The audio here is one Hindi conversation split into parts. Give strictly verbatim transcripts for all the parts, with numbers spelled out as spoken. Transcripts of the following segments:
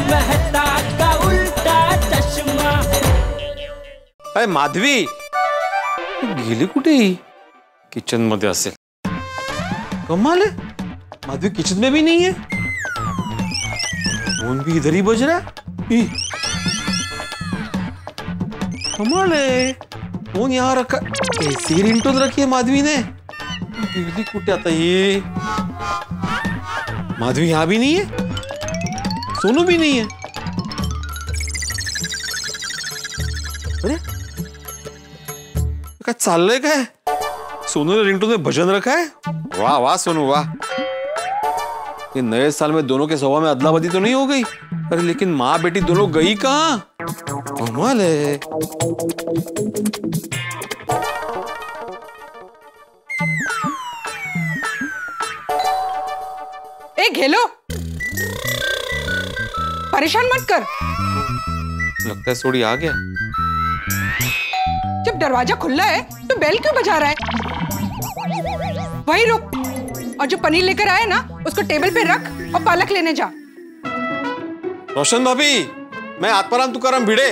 मेहता का उल्टा चश्मा। अरे माधवी, गेली कुठे? किचन मध्ये असेल. कमाल है, माधवी किचन में भी नहीं है. फोन भी इधर ही बज रहा है. कमाल है, फोन यहाँ रखा. कैसी रिंगटोन रखी है माधवी ने. गेली कुठे आता ये? माधवी यहाँ भी नहीं है, सोनू भी नहीं है. अरे क्या चाललंय काय? सोनू ने रिंगटोन में भजन रखा है. वाह वाह सोनू वाह. ये नए साल में दोनों के स्वभाव में अदला बदली तो नहीं हो गई? अरे लेकिन माँ बेटी दोनों गई कहाँ? कमाल है. ए घेलो, परेशान मत कर. लगता है सोडी आ गया. जब दरवाजा खुला है तो बेल क्यों बजा रहा है? वही रुक, और जो पनीर लेकर आए ना उसको टेबल पे रख और पालक लेने जा. रोशन भाभी, मैं आत्माराम तुकाराम भिड़े.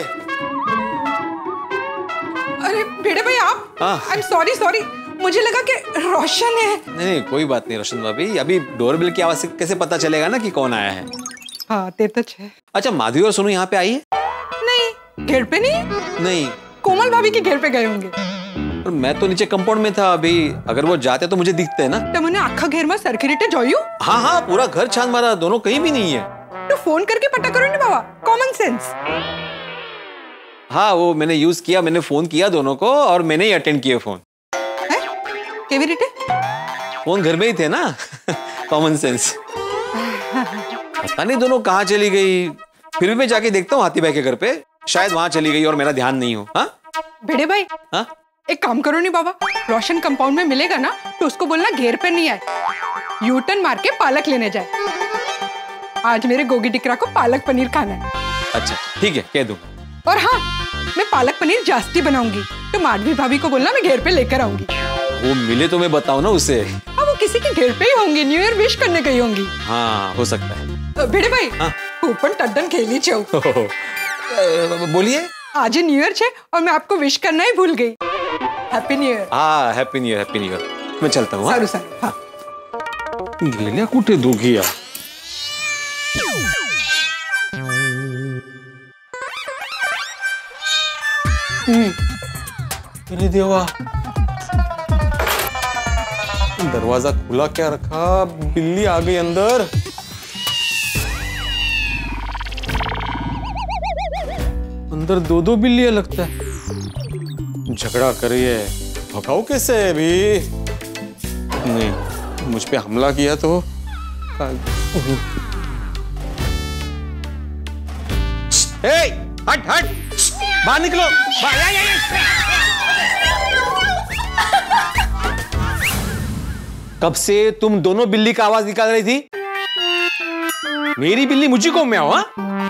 अरे भिड़े भाई आप? आई एम सॉरी सॉरी, मुझे लगा कि रोशन है. नहीं नहीं कोई बात नहीं रोशन भाभी. अभी डोरबेल की आवाज से कैसे पता चलेगा ना कि कौन आया है? हाँ तेरे तो छे. अच्छा माधवी और सोनू यहाँ पे आई है? नहीं, घर पे नहीं. नहीं, कोमल भाभी के घर पे गए होंगे. और मैं तो नीचे कंपाउंड में था अभी. अगर वो जाते तो मुझे दिखते हैं ना. तो मैंने आखा घर में सरखरीटे जोयू. हाँ हाँ पूरा घर छान मारा, दोनों कहीं भी नहीं है. तो फोन करके पता करो ना बाबा, कॉमन सेंस. हाँ वो मैंने यूज किया, मैंने फोन किया दोनों को और मैंने ही अटेंड किया फोन. केविरिटे? फोन घर में ही थे ना. Common sense. पता नहीं दोनों कहाँ चली गई. फिर भी मैं जाके देखता हूँ हाथी भाई के घर पे. शायद वहां चली गई और मेरा ध्यान नहीं हो. हाँ भिड़े भाई, हाँ एक काम करो नहीं बाबा, रोशन कंपाउंड में मिलेगा ना तो उसको बोलना घेर पे नहीं आए, यू टर्न मार के पालक लेने जाए. आज मेरे गोगी टिकरा को पालक पनीर खाना है. अच्छा ठीक है, कह दूँ. और हाँ, मैं पालक पनीर जास्ती बनाऊंगी तो माधवी भाभी को बोलना मैं घेर पे लेकर आऊंगी. वो मिले तो मैं बताऊँ ना उसे. हाँ वो किसी के घर पे ही होंगी, न्यू ईयर विश करने गई होंगी. हाँ हो सकता है. भिड़े भाई, हाँ? कूपन टड्डन खेली छो. बोलिए. आज न्यू ईयर छे और मैं आपको विश करना ही भूल गई. Happy new year. हाँ happy new year, happy new year. मैं चलता हूँ. सारू सारू. हाँ गेल्या कुठे दोघी या? अरे देवा, दरवाजा खुला क्या रखा? बिल्ली आ गई अंदर. अंदर दो दो बिल्लियां लगता है. झगड़ा करिए, भगाओ कैसे अभी? नहीं, मुझ पे हमला किया तो. ए, हट हट, बाहर निकलो. कब से तुम दोनों बिल्ली का आवाज निकाल रही थी? मेरी बिल्ली मुझे को म्याओ. हाँ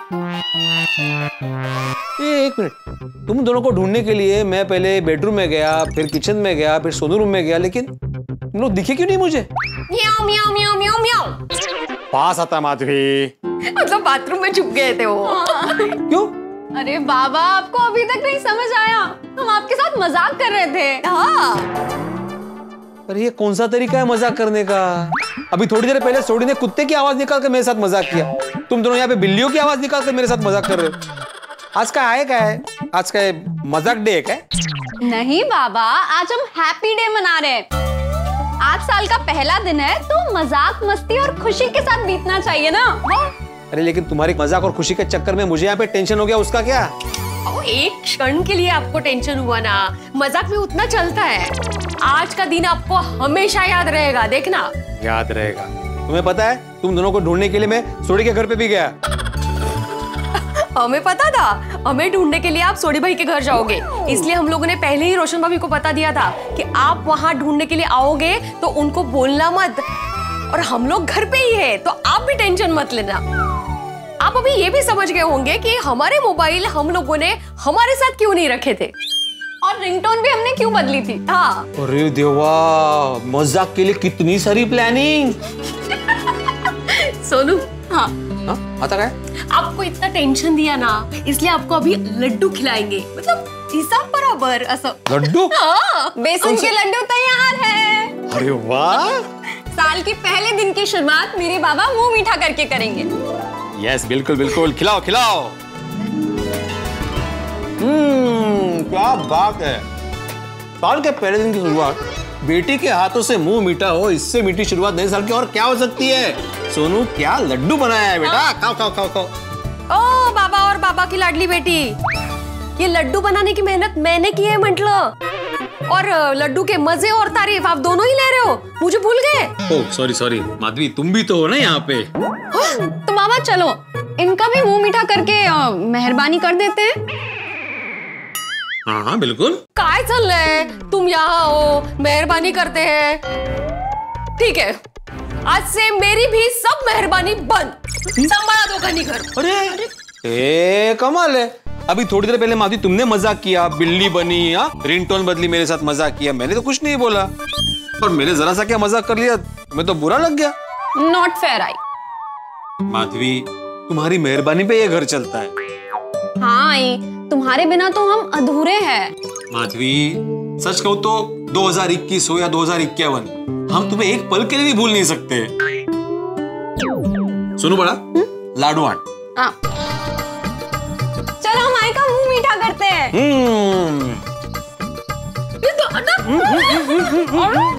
एक मिनट, तुम दोनों को ढूंढने के लिए मैं पहले बेडरूम में गया, फिर किचन में गया, फिर सोनू रूम में गया, लेकिन तुम लोग दिखे क्यों नहीं मुझे? म्याओ म्याओ म्याओ म्याओ म्याओ. पास आता माधवी. मतलब बाथरूम में छुप गए थे वो. क्यों? अरे बाबा, आपको अभी तक नहीं समझ आया? हम आपके साथ मजाक कर रहे थे. हाँ. अरे ये कौन सा तरीका है मजाक करने का? अभी थोड़ी देर पहले सोडी ने कुत्ते की आवाज निकाल कर मेरे साथ मजाक किया. तुम दोनों यहाँ पे बिल्लियों की आवाज निकाल कर मेरे साथ मजाक कर रहे हो. आज का आए क्या है? आज का मजाक डे है क्या? नहीं बाबा, आज हम हैप्पी डे मना रहे हैं. आज साल का पहला दिन है तो मजाक मस्ती और खुशी के साथ बीतना चाहिए ना. अरे लेकिन तुम्हारी मजाक और खुशी के चक्कर में मुझे यहाँ पे टेंशन हो गया, उसका क्या? ओ, एक क्षण के लिए आपको टेंशन हुआ ना, मजाक में उतना चलता है. आज का दिन आपको हमेशा याद रहेगा, देखना. याद रहेगा? तुम्हें पता है, तुम दोनों को ढूंढने के लिए मैं सोडी के घर पे भी गया. हमें पता था, हमें ढूंढने के लिए आप सोडी भाई के घर जाओगे, इसलिए हम लोगों ने पहले ही रोशन भाभी को बता दिया था कि आप वहां ढूंढने के लिए आओगे तो उनको बोलना मत. और हम लोग घर पे ही है तो आप भी टेंशन मत लेना. आप अभी ये भी समझ गए होंगे कि हमारे मोबाइल हम लोगों ने हमारे साथ क्यों नहीं रखे थे और रिंगटोन भी हमने क्यों बदली थी. हाँ. अरे देवा, मजाक के लिए कितनी सारी प्लानिंग. सोनू, हाँ हाँ आता क्या है? आपको इतना टेंशन दिया ना, इसलिए आपको अभी लड्डू खिलाएंगे, मतलब हिसाब बराबर असं। लड्डू? हाँ, बेसन के लड्डू तैयार है। अरे वाह! साल के पहले दिन की शुरुआत मेरे बाबा मुंह मीठा करके करेंगे। यस बिल्कुल बिल्कुल, खिलाओ खिलाओ। हम्म, क्या बात है। साल के पहले दिन की शुरुआत बेटी के हाथों से मुंह मीठा हो, इससे मीठी शुरुआत नए साल की और क्या हो सकती है। सोनू क्या लड्डू बनाया है बेटा, खाओ खाओ खाओ खाओ। ओ बाबा और बाबा की लाडली बेटी, ये लड्डू बनाने की मेहनत मैंने की है मंटलो, और लड्डू के मजे और तारीफ आप दोनों ही ले रहे हो, मुझे भूल गए। ओह सॉरी सॉरी माधवी, तुम भी तो हो ना यहाँ पे। तो बाबा चलो इनका भी मुंह मीठा करके अ, मेहरबानी कर देते हैं। हाँ हाँ बिल्कुल। काय चल रहा है, तुम यहाँ हो मेहरबानी करते हैं, ठीक है आज से मेरी भी सब मेहरबानी बंद, संभाला दो घनी घर। अरे ए कमाल है, अभी थोड़ी देर पहले माधवी तुमने मजाक किया, बिल्ली बनी, हाँ रिंगटोन बदली, मेरे साथ मजाक किया, मैंने तो कुछ नहीं बोला, और मैंने जरा सा क्या मजाक कर लिया, मैं तो बुरा लग गया। Not fair I. माधवी तुम्हारी मेहरबानी पे ये घर चलता है। हाँ आई, तुम्हारे बिना तो हम अधूरे हैं। माधवी सच कहूँ तो दो हज़ार इक्कीस हो या दो हज़ार इक्यावन, हम तुम्हें एक पल के लिए भी भूल नहीं सकते। सुनो बड़ा, लाडू आंट। हाँ। चलो हम आई का मुंह मीठा करते हैं। हम्म ये तो अना-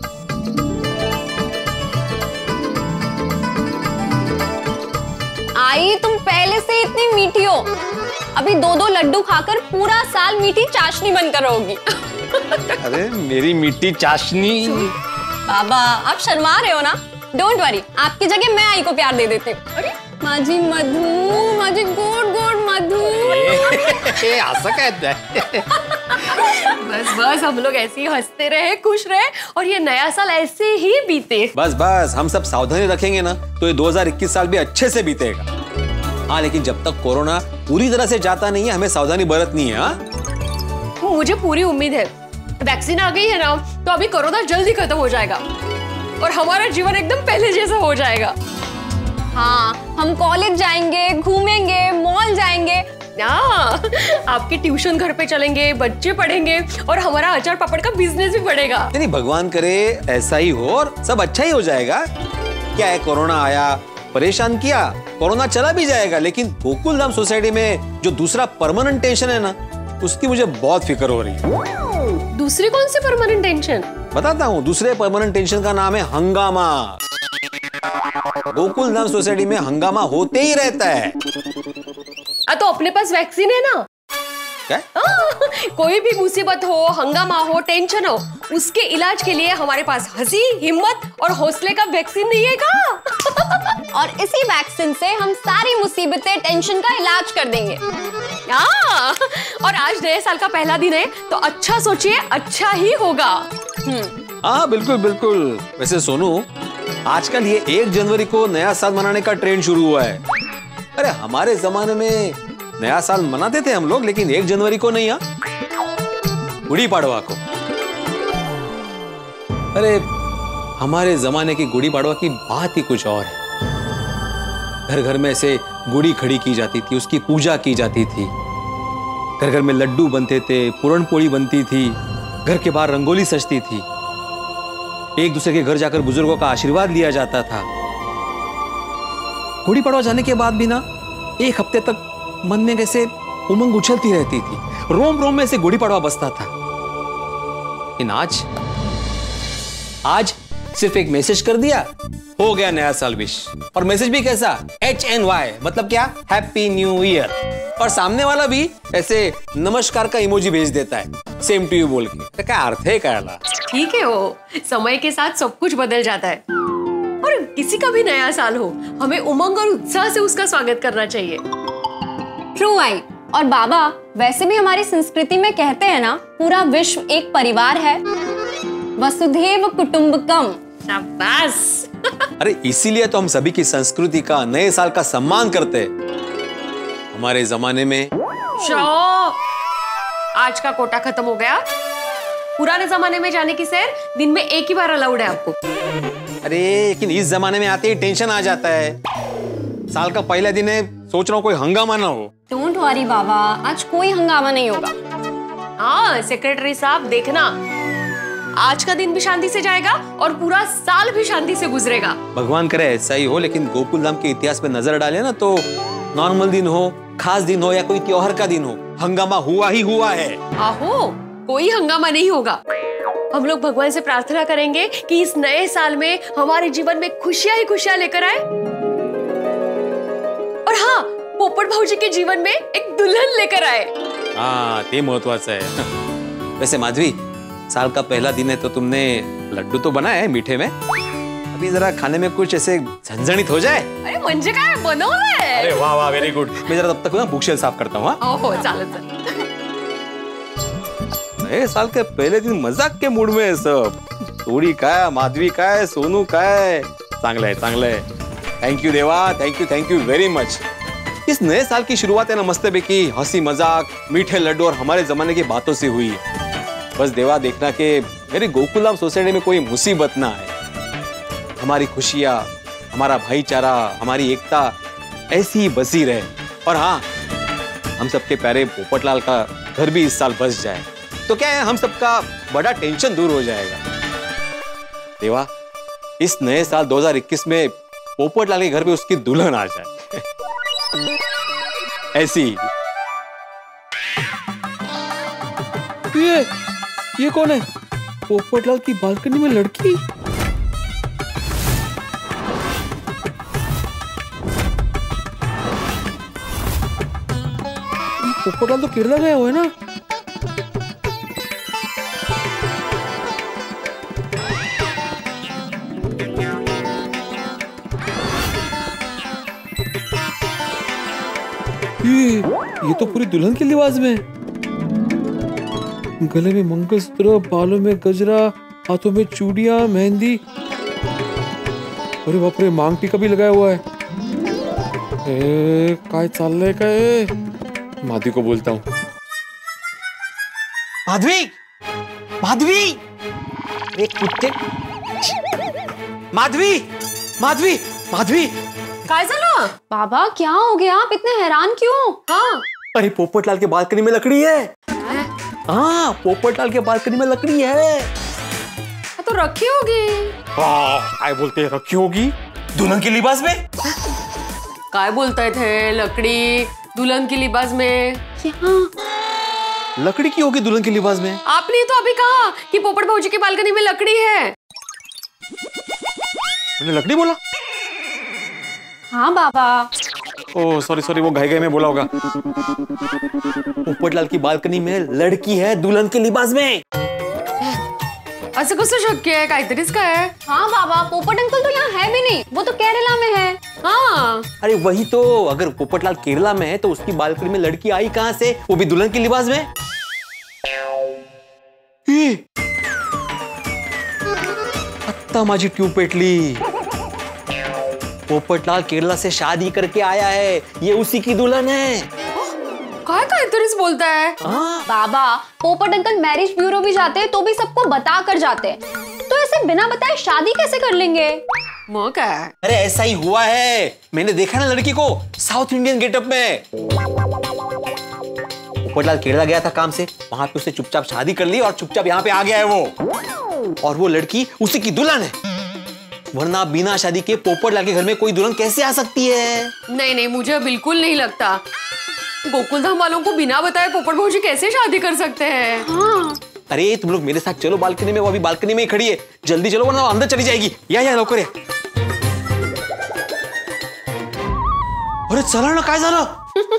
आई तुम पहले से इतनी मीठी हो, अभी दो दो लड्डू खाकर पूरा साल मीठी चाशनी बनकर रहोगी। अरे मेरी मीठी चाशनी। बाबा आप शर्मा रहे हो ना, डोंट वरी, आपकी जगह मैं आई को प्यार दे देती हूँ। अरे माझी मधु, माझी गोड गोड मधु। ऐसा कहता है। बस बस हम लोग ऐसे ही हंसते रहे, खुश रहे, और ये नया साल ऐसे ही बीते। बस बस हम सब सावधानी रखेंगे ना तो ये दो हज़ार इक्कीस साल भी अच्छे से बीतेगा। हाँ लेकिन जब तक कोरोना पूरी तरह से जाता नहीं है, हमें सावधानी बरतनी है। हाँ मुझे पूरी उम्मीद है, वैक्सीन आ गई है ना तो अभी कोरोना जल्दी खत्म हो जाएगा और हमारा जीवन एकदम पहले जैसा हो जाएगा। हाँ हम कॉलेज जाएंगे, घूमेंगे, मॉल जाएंगे। हाँ, आपके ट्यूशन घर पे चलेंगे, बच्चे पढ़ेंगे, और हमारा अचार पापड़ का बिजनेस भी बढ़ेगा। नहीं भगवान करे ऐसा ही हो और सब अच्छा ही हो जाएगा। क्या है, कोरोना आया, परेशान किया, कोरोना चला भी जाएगा, लेकिन गोकुलधाम सोसाइटी में जो दूसरा परमानेंट टेंशन है ना, उसकी मुझे बहुत फिक्र हो रही है। दूसरी कौन सी परमानेंट टेंशन? बताता हूँ, दूसरे परमानेंट टेंशन का नाम है हंगामा। गोकुलधाम सोसाइटी में हंगामा होते ही रहता है। आ, तो अपने पास वैक्सीन है ना। क्या? आ, कोई भी मुसीबत हो, हंगामा हो, टेंशन हो, उसके इलाज के लिए हमारे पास हंसी, हिम्मत और हौसले का वैक्सीन नहीं है का? और इसी वैक्सीन से हम सारी मुसीबतें, टेंशन का इलाज कर देंगे। आ, और आज नए साल का पहला दिन है तो अच्छा सोचिए, अच्छा ही होगा। हाँ बिल्कुल बिल्कुल। वैसे सोनू, आजकल ये एक जनवरी को नया साल मनाने का ट्रेंड शुरू हुआ है। अरे हमारे जमाने में नया साल मनाते थे हम लोग, लेकिन एक जनवरी को नहीं, गुड़ी पाड़वा को। अरे हमारे जमाने की गुड़ी पाड़वा की बात ही कुछ और है। घर घर में ऐसे गुड़ी खड़ी की जाती थी, उसकी पूजा की जाती थी, घर घर में लड्डू बनते थे, पूरण पोली बनती थी, घर के बाहर रंगोली सजती थी, एक दूसरे के घर जाकर बुजुर्गों का आशीर्वाद लिया जाता था। गुड़ी पड़वा जाने के बाद भी ना एक हफ्ते तक मन में कैसे उमंग उछलती रहती थी, रोम रोम में से गुड़ी पड़वा बसता था। लेकिन आज आज सिर्फ एक मैसेज कर दिया, हो गया नया साल विश। और मैसेज भी कैसा, एच एन वाई, मतलब क्या, हैप्पी न्यू ईयर। और सामने वाला भी ऐसे नमस्कार का इमोजी भेज देता है, सेम टू यू बोल के। तो क्या अर्थ है क्या? ठीक है, वो समय के साथ सब कुछ बदल जाता है, और किसी का भी नया साल हो, हमें उमंग और उत्साह से उसका स्वागत करना चाहिए। ट्रू आई। और बाबा वैसे भी हमारी संस्कृति में कहते हैं ना, पूरा विश्व एक परिवार है, वसुधैव कुटुंबकम। शाबाश। अरे इसीलिए तो हम सभी की संस्कृति का, नए साल का सम्मान करते हैं। हमारे जमाने में शो, आज का कोटा खत्म हो गया। पुराने जमाने में जाने की सैर दिन में एक ही बार अलाउड है आपको। अरे लेकिन इस जमाने में आते ही टेंशन आ जाता है। साल का पहला दिन है, सोच रहा हूँ कोई हंगामा ना हो। डोंट वरी बाबा, आज कोई हंगामा नहीं होगा। हाँ सेक्रेटरी साहब, देखना आज का दिन भी शांति से जाएगा और पूरा साल भी शांति से गुजरेगा। भगवान करे ऐसा ही हो, लेकिन गोकुल धाम के इतिहास पे नजर डाले ना तो नॉर्मल दिन हो, खास दिन हो या कोई त्योहार का दिन हो, हंगामा हुआ ही हुआ है। आहो, कोई हंगामा नहीं होगा। हम लोग भगवान से प्रार्थना करेंगे कि इस नए साल में हमारे जीवन में खुशियां ही खुशियां लेकर आए। और हाँ, पोपट भाऊजी के जीवन में एक दुल्हन लेकर आए। हाँ, ये महत्वाचं है। वैसे माधवी, साल का पहला दिन है तो तुमने लड्डू तो बनाया है मीठे में, अभी जरा खाने में कुछ ऐसे झंझणित हो जाए। अरे म्हणजे काय बनवलंय? अरे वाह वाह, वेरी गुड। मैं जरा तब तक ना बुकशेल्फ साफ करता हूँ। ओहो, चालेल चालेल। नए साल के पहले दिन मजाक के मूड में है सब। सोडी काय, माधवी काय, सोनू काय, चांगलं है चांगलं है। थैंक यू देवा, thank you thank you very much. इस नए साल की शुरुआत है ना मस्ती हंसी मजाक, मीठे लड्डू और हमारे जमाने की बातों से हुई है। बस देवा देखना कि मेरी गोकुलधाम सोसाइटी में कोई मुसीबत ना आए। हमारी खुशियाँ, हमारा भाईचारा, हमारी एकता ऐसी ही बसी रहे। और हाँ, हम सबके प्यारे पोपटलाल का घर भी इस साल बस जाए तो क्या है, हम सबका बड़ा टेंशन दूर हो जाएगा। देवा, इस नए साल दो हज़ार इक्कीस में पोपटलाल के घर पे उसकी दुल्हन आ जाए। ऐसी ये ये कौन है? पोपटलाल की बालकनी में लड़की। पोपटलाल तो केरला गया हुआ है ना। ये ये तो पूरी दुल्हन के लिबास में, गले में मंगलसूत्र, बालों में गजरा, हाथों में चूड़ियां, मेहंदी, अरे बाप रे, मांग टीका भी लगाया हुआ है। ए, काय चाललंय काय? माधवी को बोलता हूँ। माधवी, माधवी, एक कुत्ते, माधवी, माधवी, माधवी, काय झालं? बाबा क्या हो गया, आप इतने हैरान क्यों? हाँ, अरे पोपटलाल के बालकनी में लकड़ी है। हाँ, पोपटलाल के बालकनी में लकड़ी है। तो रखी होगी। हाँ, काय बोलते हैं रखी होगी दुल्हन के लिबास में? काय बोलताय थे, लकड़ी दुल्हन की लिबास में? लकड़ी की होगी दुल्हन के लिबास में? आपने तो अभी कहा कि पोपट भाऊजी की बालकनी में लकड़ी है। मैंने लकड़ी बोला? हाँ बाबा। ओह सॉरी सॉरी, वो घाई घाई में बोला होगा। पोपटलाल की बालकनी में लड़की है दुल्हन के लिबास में। असं कसं शक्य आहे? काहीतरीच काय आहे। हाँ बाबा, पोपट अंकल तो यहाँ है भी नहीं, वो तो केरला में है। हाँ, अरे वही तो, अगर पोपटलाल केरला में है तो उसकी बालकनी में लड़की आई कहाँ से, वो भी दुल्हन के लिबास में? अत्ता माझी ट्यूब पेटली। पोपटलाल केरला से शादी करके आया है, ये उसी की दुल्हन है। काय काहीतरीच बोलता है। हाँ? बाबा, पोपट अंकल मैरिज ब्यूरो भी जाते हैं तो भी सबको बता कर जाते हैं, तो ऐसे बिना बताए शादी कैसे कर लेंगे? मग काय? अरे ऐसा ही हुआ है, मैंने देखा ना लड़की को साउथ इंडियन गेटअप में। पोपटलाल केरला गया था काम से, वहां पे उसने चुपचाप शादी कर ली और चुपचाप यहाँ पे आ गया है वो, और वो लड़की उसी की दुल्हन है। वरना बिना शादी के पोपटलाल के घर में कोई दुल्हन कैसे आ सकती है? नहीं नहीं, मुझे बिल्कुल नहीं लगता। गोकुलधाम वालों को बिना बताए पोपट भाऊजी कैसे शादी कर सकते हैं? हाँ। अरे तुम लोग मेरे साथ चलो बालकनी में, वो अभी बालकनी में ही खड़ी है, जल्दी चलो वरना अंदर चली जाएगी। या या लवकर या। अरे चला ना, काय झालं?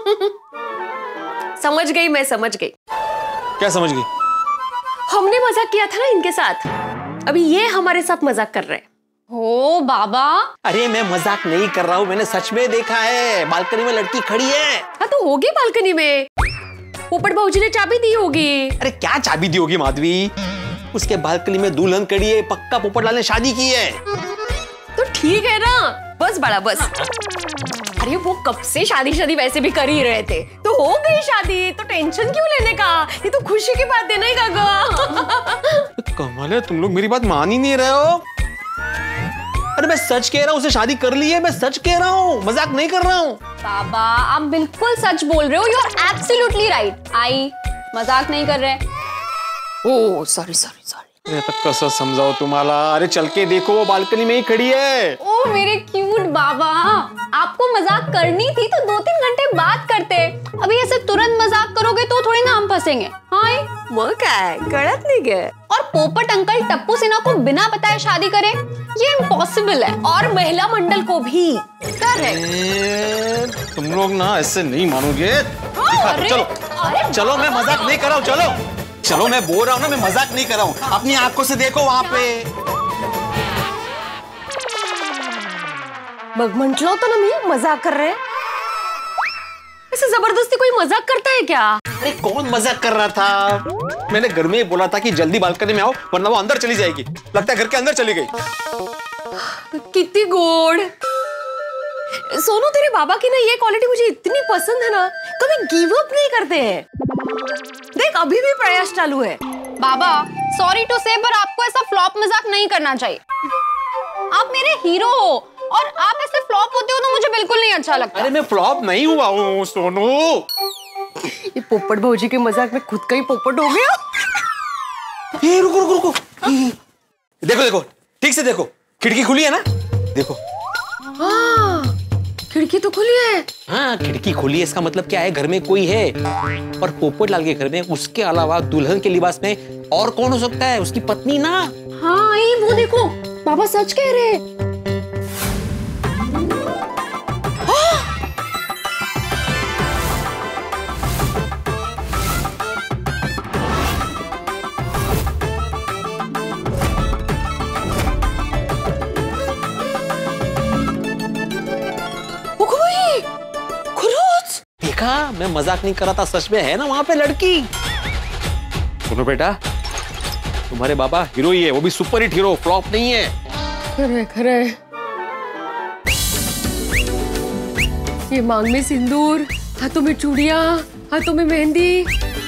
समझ गई, मैं समझ गई। क्या समझ गई? हमने मजाक किया था ना इनके साथ, अभी ये हमारे साथ मजाक कर रहे हैं। हो बाबा। अरे मैं मजाक नहीं कर रहा हूँ, मैंने सच में देखा है, बालकनी में लड़की खड़ी है। हाँ तो होगी बालकनी में, पोपट भाऊजी ने चाबी दी होगी। अरे क्या चाबी दी होगी माधवी, उसके बालकनी में दुल्हन खड़ी है, पक्का पोपटलाल ने शादी की है। तो ठीक है ना, बस बड़ा बस। अरे वो कब से शादी शादी वैसे भी कर ही रहे थे, तो हो गई शादी, तो टेंशन क्यों लेने का, ये तो खुशी की बात है ना काका। कमाल है, तुम लोग मेरी बात मान ही नहीं रहे हो। अरे मैं सच कह रहा हूँ, उसे शादी कर ली है, मैं सच कह रहा हूँ, मजाक नहीं कर रहा हूँ। बाबा आप बिल्कुल सच बोल रहे हो, यू आर एब्सोल्युटली राइट। आई मजाक नहीं कर रहे। Oh sorry sorry sorry. मैं तक कसं समझाओ तुम्हाला? अरे चल के देखो, वो बालकनी में ही खड़ी है। ओ मेरे क्यूट बाबा, आपको मजाक करनी थी तो दो तीन घंटे बात करते। अभी ऐसे तुरंत मजाक करोगे तो थोड़ी ना हम फंसेंगे। हाय मग काय कळत नाही गे। और पोपट अंकल टप्पू सिन्हा को बिना बताए शादी करे, ये इम्पॉसिबल है। और महिला मंडल को भी। करेक्ट। तुम लोग ना ऐसे नहीं मानोगे। अरे, चलो अरे चलो, मैं मजाक नहीं कर रहा हूँ। चलो चलो, मैं बोल रहा हूँ ना, मैं मजाक नहीं कर रहा हूँ। अपनी आंखों से देखो वहां पे। मग म्हंटल होतं ना मी मजाक कर रहे। ऐसे जबरदस्ती कोई मजाक करता है क्या? अरे कौन मजाक कर रहा था? मैंने घर में ही बोला था कि जल्दी बालकनी में आओ, वरना वो अंदर चली जाएगी। लगता है घर के अंदर चली गई। कितनी गोड। सोनू तेरे बाबा की ना ये क्वालिटी मुझे इतनी पसंद है ना, कभी गिव अप नहीं करते हैं। देख अभी भी प्रयास चालू है। बाबा सॉरी टू से, पर आपको ऐसा फ्लॉप मजाक नहीं करना चाहिए। आप मेरे हीरो हो और आप ऐसे फ्लॉप होते हो तो मुझे बिल्कुल नहीं अच्छा लगता। अरे मैं फ्लॉप नहीं हुआ हूँ सोनू। ये पोपट भौजी के मजाक में खुद का ही पोपट हो गया। ये रुको रुको रुको, देखो देखो ठीक से देखो, खिड़की खुली है ना? देखो हाँ खिड़की तो खुली है। हाँ खिड़की खुली है, इसका मतलब क्या है? घर में कोई है। और पोपट लाल के घर में उसके अलावा दुल्हन के लिबास में और कौन हो सकता है? उसकी पत्नी ना। हाँ ये वो देखो, बाबा सच कह रहे हैं। देखा, मैं मजाक नहीं कर रहा था, सच में है ना वहां पे लड़की। सुनो बेटा, तुम्हारे बाबा हीरो ही है, वो भी सुपर हिट हीरो, फ्लॉप नहीं है। खरे खरे। ये मांग में सिंदूर, हाथों में चूड़ियां, हाथों में मेहंदी,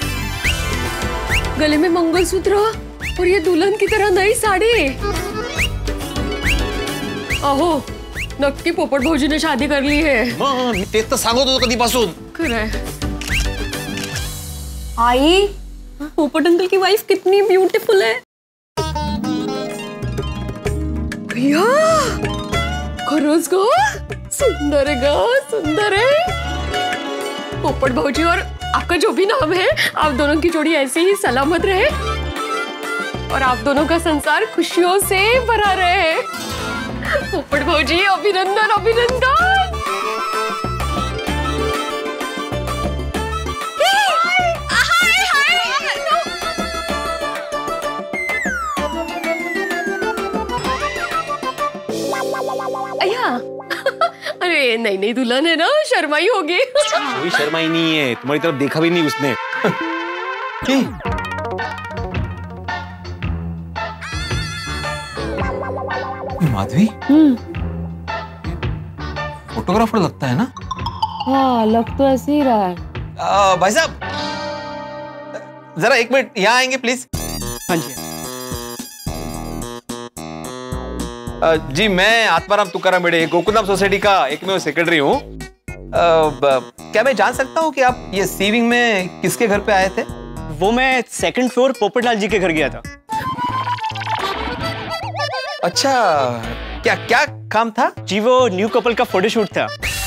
गले में मंगलसूत्र और ये दुल्हन की तरह नई साड़ी। अहो नक्की पोपट भौजी ने शादी कर ली है। मग मी तेच तर सांगत होतो कधीपासून। खरंय। आई पोपट अंकल की वाइफ कितनी ब्यूटीफुल है। भैया खरंच ग, सुंदर है ग, सुंदर है। पोपट भौजी और आपका जो भी नाम है, आप दोनों की जोड़ी ऐसे ही सलामत रहे और आप दोनों का संसार खुशियों से भरा रहे। पोपट भौजी अभिनंदन अभिनंदन। अया अरे नहीं नहीं दुल्हन है ना, शर्माई होगी। कोई शर्माई नहीं है, तुम्हारी तरफ देखा भी नहीं उसने। माधवी, फोटोग्राफर लगता है ना? हाँ लग तो ऐसे ही रहा है। आ, भाई साहब जरा एक मिनट यहाँ आएंगे प्लीज। हाँ जी। आ, जी मैं आत्माराम तुकाराम बेड़े गोकुलधाम सोसाइटी का एक मैं सेक्रेटरी हूँ। क्या मैं जान सकता हूँ कि आप ये सीविंग में किसके घर पे आए थे? वो मैं सेकंड फ्लोर पोपटलाल जी के घर गया था। अच्छा, क्या क्या काम था? जी वो न्यू कपल का फोटोशूट था।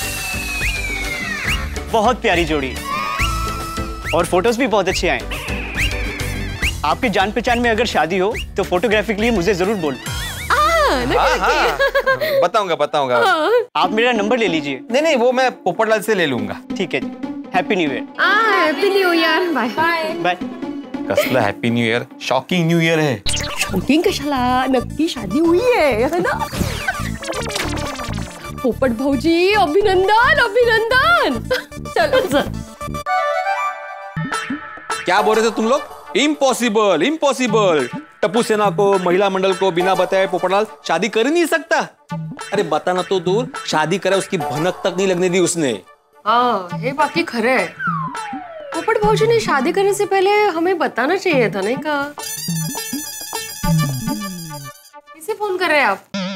बहुत प्यारी जोड़ी और फोटोज भी बहुत अच्छे आए। आपके जान पहचान में अगर शादी हो तो फोटोग्राफी के लिए मुझे जरूर बोल। हाँ हाँ बताऊंगा बताऊंगा। आप मेरा नंबर ले लीजिए। नहीं नहीं वो मैं पोपटलाल से ले लूंगा। ठीक है जी। Happy new year. Happy new year. Bye bye bye. कसला happy new year, shocking new year है। शॉकिंग कशाला, नक्की शादी हुई है है ना? पोपट भौजी अभिनंदन अभिनंदन। चलो सर। क्या बोल रहे थे तुम लोग? Impossible impossible. टप्पू सेना को, महिला मंडल को बिना बताए पोपटलाल शादी कर ही नहीं सकता। अरे बताना तो दूर, शादी करे उसकी भनक तक नहीं लगने दी उसने। हाँ ये बाकी खरे है। पोपट भौजी ने शादी करने से पहले हमें बताना चाहिए था, नहीं कहा? किसे फोन कर रहे हैं आप?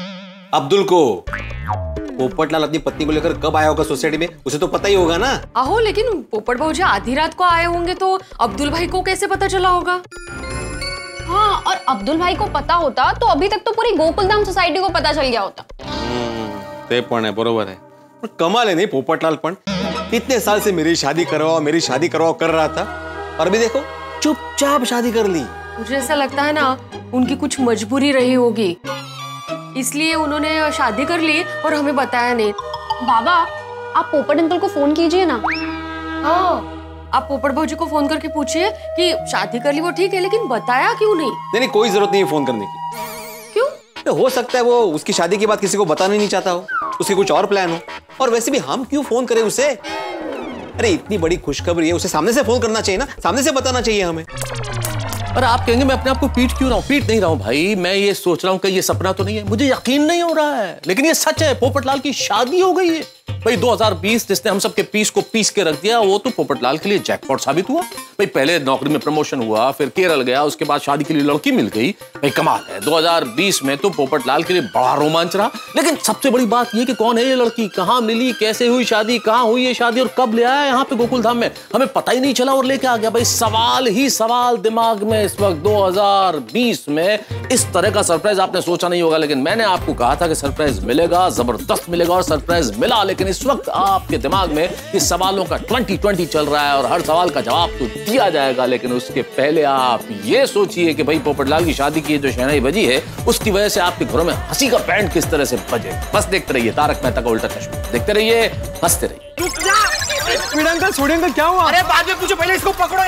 अब्दुल को। पोपटलाल अपनी पत्नी को लेकर कब आया होगा सोसाइटी में, उसे तो पता ही होगा ना। आहो, लेकिन पोपट भाजी आधी रात को आए होंगे तो अब्दुल भाई को कैसे पता चला होगा? हाँ, और अब्दुल भाई को पता होता तो अभी तक तो पूरी गोकुलधाम सोसाइटी को पता चल गया होता। ते पण है, बरोबर है। पर कमाल है नहीं पोपटलाल, पण इतने साल से मेरी शादी करवाओ मेरी शादी करवाओ कर रहा था, और अभी देखो चुपचाप शादी कर ली। मुझे ऐसा लगता है ना, उनकी कुछ मजबूरी रही होगी, इसलिए उन्होंने शादी कर ली और हमें बताया नहीं। बाबा, आप पोपट अंकल को फोन कीजिए ना। हाँ, आप पोपट भाजी को फोन करके पूछिए कि शादी कर ली वो ठीक है, लेकिन बताया क्यों नहीं? नहीं नहीं, कोई जरूरत नहीं है फोन करने की। क्यों? तो हो सकता है वो उसकी शादी के बाद किसी को बताना नहीं चाहता हो, उसके कुछ और प्लान हो। और वैसे भी हम क्यों फोन करें उसे? अरे इतनी बड़ी खुशखबरी है, उसे सामने से फोन करना चाहिए ना, सामने से बताना चाहिए हमें। और आप कहेंगे मैं अपने आप को पीट क्यों रहा हूँ? पीट नहीं रहा हूँ भाई, मैं ये सोच रहा हूँ कि ये सपना तो नहीं है, मुझे यकीन नहीं हो रहा है, लेकिन ये सच है। पोपटलाल की शादी हो गई है भाई। दो हज़ार बीस जिसने हम सबके पीस को पीस के रख दिया, वो तो पोपटलाल के लिए जैकपॉट साबित हुआ भाई। पहले नौकरी में प्रमोशन हुआ, फिर केरल गया, उसके बाद शादी के लिए लड़की मिल गई भाई। कमाल है, दो हज़ार बीस में तो पोपटलाल के लिए बड़ा रोमांच रहा। लेकिन सबसे बड़ी बात ये कि कौन है ये लड़की, कहाँ मिली, कैसे हुई शादी, कहाँ हुई ये शादी और कब ले आया यहाँ पे गोकुलधाम में, हमें पता ही नहीं चला और लेके आ गया भाई। सवाल ही सवाल दिमाग में इस वक्त दो हज़ार बीस में। इस तरह का सरप्राइज आपने सोचा नहीं होगा, लेकिन मैंने आपको कहा था कि सरप्राइज मिलेगा, जबरदस्त मिलेगा, और सरप्राइज मिला। लेकिन इस वक्त आपके दिमाग में इस सवालों का ट्वेंटी ट्वेंटी चल रहा है और हर सवाल का जवाब तो दिया जाएगा, लेकिन उसके पहले आप ये सोचिए कि भाई पोपटलाल की शादी की जो शहनाई बजी है, उसकी वजह से आपके घरों में हंसी का बैंड किस तरह से बजे। बस देखते रहिए तारक मेहता का उल्टा चश्मा, देखते रहिए, हंसते रहिए। अंकल, छोड़िए अंकल, क्या हुआ? अरे बाद में पूछो, पहले इसको पकड़ो।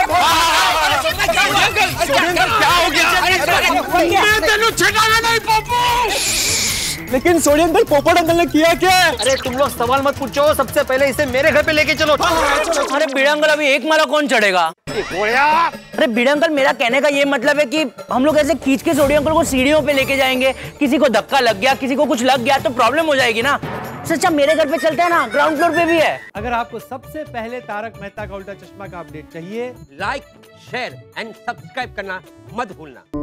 क्या हो गया? मैं तेनू छेड़ाना नहीं पप्पू। लेकिन सोनी अंकल, पोपट अंकल ने किया क्या? अरे तुम लोग सवाल मत पूछो, सबसे पहले इसे मेरे घर पे लेके चलो। अरे बीड़ा अंकल, अभी एक माला कौन चढ़ेगा? अरे बीड़ा अंकल, मेरा कहने का ये मतलब है कि हम लोग ऐसे खींच के सोडी अंकल को सीढ़ियों पे लेके जाएंगे, किसी को धक्का लग गया, किसी को कुछ लग गया तो प्रॉब्लम हो जाएगी ना। सच्चा मेरे घर पे चलते हैं ना, ग्राउंड फ्लोर पे भी है। अगर आपको सबसे पहले तारक मेहता का उल्टा चश्मा का अपडेट चाहिए, लाइक शेयर एंड सब्सक्राइब करना मत भूलना।